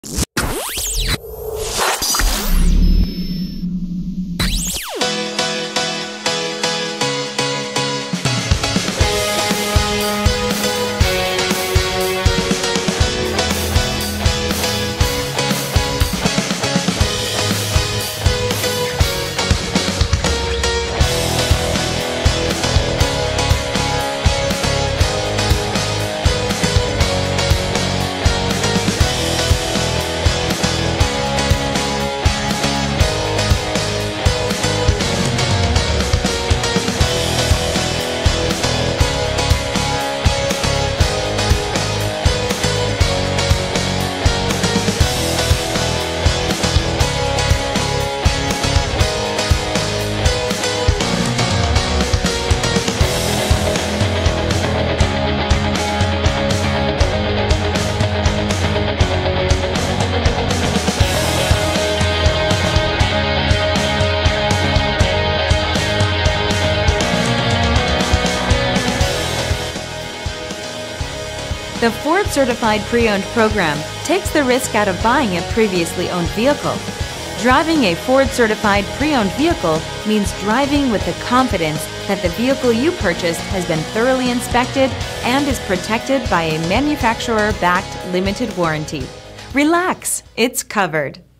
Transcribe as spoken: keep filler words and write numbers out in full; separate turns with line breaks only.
The Ford Certified Pre-Owned program takes the risk out of buying a previously owned vehicle. Driving a Ford Certified Pre-Owned vehicle means driving with the confidence that the vehicle you purchased has been thoroughly inspected and is protected by a manufacturer-backed limited warranty. Relax, it's covered.